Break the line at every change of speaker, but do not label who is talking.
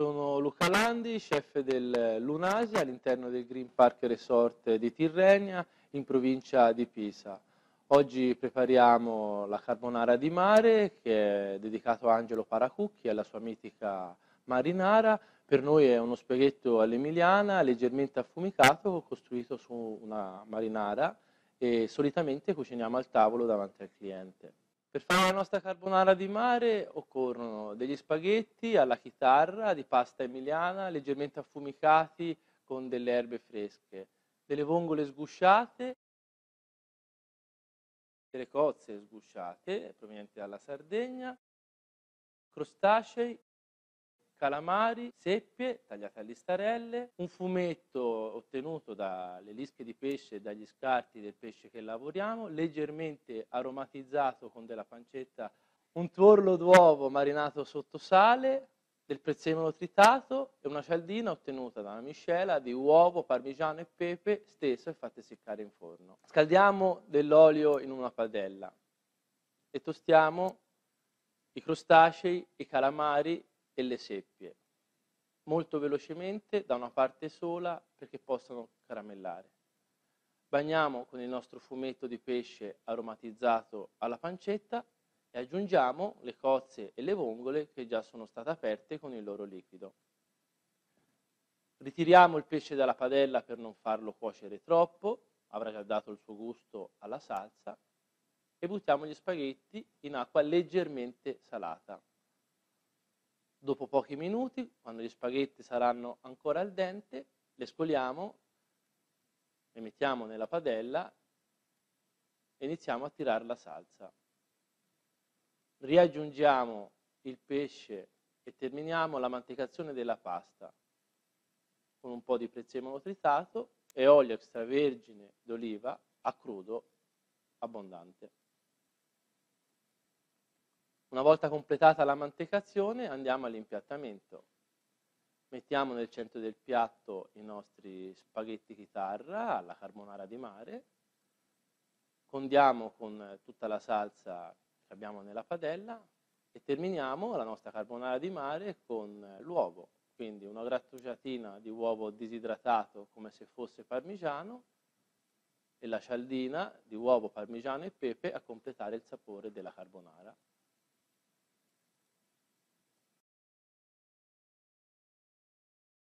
Sono Luca Landi, chef del Lunasi all'interno del Green Park Resort di Tirrenia, in provincia di Pisa. Oggi prepariamo la carbonara di mare, che è dedicato a Angelo Paracucchi e alla sua mitica marinara. Per noi è uno spaghetto all'emiliana, leggermente affumicato, costruito su una marinara, e solitamente cuciniamo al tavolo davanti al cliente. Per fare la nostra carbonara di mare occorrono degli spaghetti alla chitarra di pasta emiliana leggermente affumicati con delle erbe fresche, delle vongole sgusciate, delle cozze sgusciate provenienti dalla Sardegna, crostacei, calamari, seppie tagliate a listarelle, un fumetto ottenuto dalle lische di pesce e dagli scarti del pesce che lavoriamo, leggermente aromatizzato con della pancetta, un tuorlo d'uovo marinato sotto sale, del prezzemolo tritato e una cialdina ottenuta da una miscela di uovo, parmigiano e pepe steso e fatte seccare in forno. Scaldiamo dell'olio in una padella e tostiamo i crostacei, i calamari e le seppie, molto velocemente da una parte sola perché possano caramellare. Bagniamo con il nostro fumetto di pesce aromatizzato alla pancetta e aggiungiamo le cozze e le vongole che già sono state aperte con il loro liquido. Ritiriamo il pesce dalla padella per non farlo cuocere troppo, avrà già dato il suo gusto alla salsa, e buttiamo gli spaghetti in acqua leggermente salata. Dopo pochi minuti, quando gli spaghetti saranno ancora al dente, le scoliamo, le mettiamo nella padella e iniziamo a tirare la salsa. Riaggiungiamo il pesce e terminiamo la mantecazione della pasta con un po' di prezzemolo tritato e olio extravergine d'oliva a crudo abbondante. Una volta completata la mantecazione andiamo all'impiattamento. Mettiamo nel centro del piatto i nostri spaghetti chitarra alla carbonara di mare, condiamo con tutta la salsa che abbiamo nella padella e terminiamo la nostra carbonara di mare con l'uovo, quindi una grattugiatina di uovo disidratato come se fosse parmigiano e la cialdina di uovo, parmigiano e pepe a completare il sapore della carbonara.